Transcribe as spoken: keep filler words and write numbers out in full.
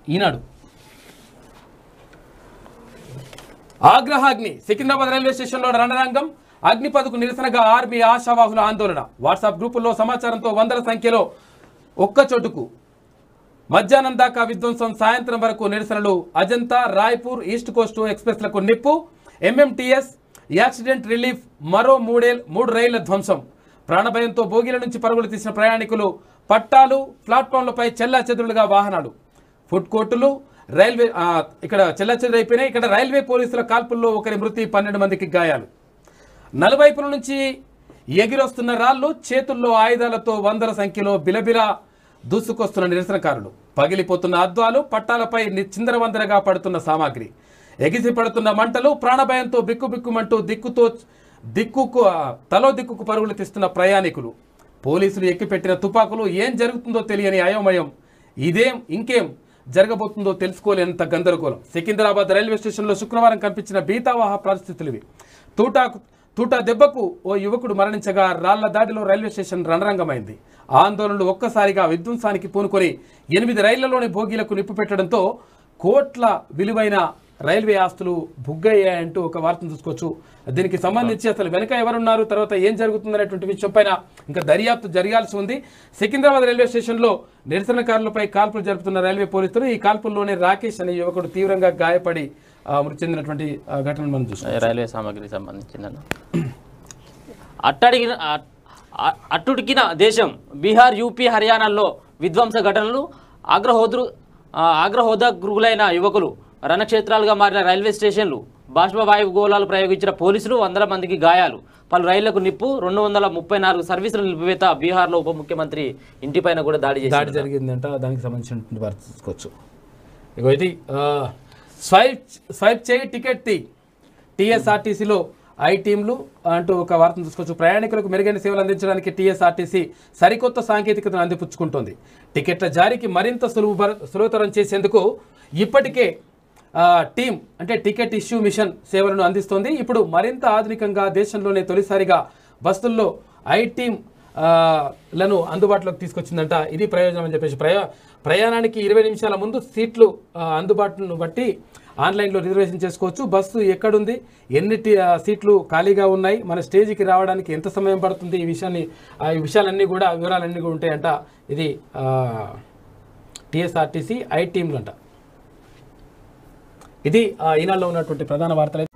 ఈనాడు ఆగ్రహాగ్ని Secunderabad railway స్టేషన్లో రణరంగం అగ్నిపథకు నిరసనగా army ఆశావాహుల ఆందోళన వాట్సాప్ గ్రూపుల్లో సమాచారంతో వందల సంఖ్యలో ఒక్క చోటుకు మధ్యాహ్నం దాకా విధ్వంసం సాయంత్రం వరకు నిరసనలు అజంతా రాయ్పూర్ ఈస్ట్ కోస్ట్ ఎక్స్ప్రెస్లకు నిప్పు ఎంఎంటీఎస్ యాక్సిడెంట్ రిలీఫ్ మరో మూడే మూడు రైళ్ల ధ్వంసం ప్రాణభయంతో బోగీల నుంచి పరుగులు తీసిన ప్రయాణికులు పట్టాలు ప్లాట్ఫామ్లపై చెల్లాచెదురులుగా వాహనాలు ఫుడ్ కోర్టులు రైల్వే ఇక్కడ చెల్లాచెదురైపోయినాయి ఇక్కడ రైల్వే పోలీసుల కాల్పుల్లో ఒకరి మృతి పన్నెండు మందికి గాయాలు నలువైపుల నుంచి ఎగిరొస్తున్న రాళ్లు చేతుల్లో ఆయుధాలతో వందల సంఖ్యలో బిలబిల దూసుకొస్తున్న నిరసనకారులు పగిలిపోతున్న అద్దాలు పట్టాలపై చిందరవందరగా పడుతున్న సామాగ్రి ఎగిసి పడుతున్న మంటలు ప్రాణభయంతో బిక్కుబిక్కుమంటూ దిక్కుతో దిక్కుకు తలో దిక్కుకు పరుగులు తీస్తున్న ప్రయాణికులు పోలీసులు ఎక్కిపెట్టిన తుపాకులు ఏం జరుగుతుందో తెలియని అయోమయం ఇదేం ఇంకేం జరగబోతుందో తెలుసుకోలేనంత గందరగోళం సికింద్రాబాద్ రైల్వే స్టేషన్లో శుక్రవారం కనిపించిన భీతావహ పరిస్థితులు ఇవి తూటాకు తూటా దెబ్బకు ఓ యువకుడు మరణించగా రాళ్ల దాడిలో రైల్వే స్టేషన్ రణరంగమైంది ఆందోళనలు ఒక్కసారిగా విధ్వంసానికి పూనుకొని ఎనిమిది రైళ్లలోని భోగీలకు నిప్పు పెట్టడంతో కోట్ల విలువైన రైల్వే ఆస్తులు బుగ్గయ్యాయంటూ ఒక వార్తను చూసుకోవచ్చు దీనికి సంబంధించి అసలు వెనక ఎవరున్నారు తర్వాత ఏం జరుగుతుందనేటువంటి విషయం పైన ఇంకా దర్యాప్తు జరగాల్సి ఉంది సికింద్రాబాద్ రైల్వే స్టేషన్లో నిరసనకారులపై కాల్పులు జరుపుతున్న రైల్వే పోలీసులు ఈ కాల్పుల్లోనే రాకేష్ అనే యువకుడు తీవ్రంగా గాయపడి మృతి చెందినటువంటి ఘటనను మనం చూస్తాం రైల్వే సామాగ్రికి సంబంధించిందన్న అట్టడిగిన అట్టుడికిన దేశం బీహార్ యూపీ హర్యానాల్లో విధ్వంస ఘటనలు ఆగ్రహోద్రు ఆగ్రహోదగ్రులైన యువకులు రణక్షేత్రాలుగా మారిన రైల్వే స్టేషన్లు బాష్పవాయువు గోళాలు ప్రయోగించిన పోలీసులు వందల మందికి గాయాలు పలు రైళ్లకు నిప్పు రెండు వందల ముప్పై నాలుగు సర్వీసుల నిలిపివేత బీహార్లో ఉప ముఖ్యమంత్రి ఇంటిపైన కూడా దాడి దాడి జరిగిందంట దానికి సంబంధించినటువంటి వార్త చూసుకోవచ్చు ఇగో ఇది స్వైప్ స్వైప్ చేయి టికెట్ తి టీఎస్ఆర్టీసీలో ఐ టీంలు అంటూ ఒక వార్తను చూసుకోవచ్చు ప్రయాణికులకు మెరుగైన సేవలు అందించడానికి టీఎస్ఆర్టీసీ సరికొత్త సాంకేతికతను అందిపుచ్చుకుంటోంది టికెట్ల జారీకి మరింత సులువు సులభతరం చేసేందుకు ఇప్పటికే టీం అంటే టికెట్ ఇష్యూ మిషన్ సేవలను అందిస్తోంది ఇప్పుడు మరింత ఆధునికంగా దేశంలోనే తొలిసారిగా బస్సుల్లో ఐ టీం లను అందుబాటులోకి తీసుకొచ్చిందంట ఇది ప్రయోజనం అని చెప్పేసి ప్రయా ప్రయాణానికి ఇరవై నిమిషాల ముందు సీట్లు అందుబాటును బట్టి ఆన్లైన్లో రిజర్వేషన్ చేసుకోవచ్చు బస్సు ఎక్కడుంది ఎన్ని సీట్లు ఖాళీగా ఉన్నాయి మన స్టేజ్కి రావడానికి ఎంత సమయం పడుతుంది ఈ విషయాన్ని ఈ విషయాలన్నీ కూడా వివరాలన్నీ కూడా ఉంటాయంట ఇది టీఎస్ఆర్టీసీ ఐ టీంలు అంట ఇది ఈనాడులో ఉన్నటువంటి ప్రధాన వార్తలు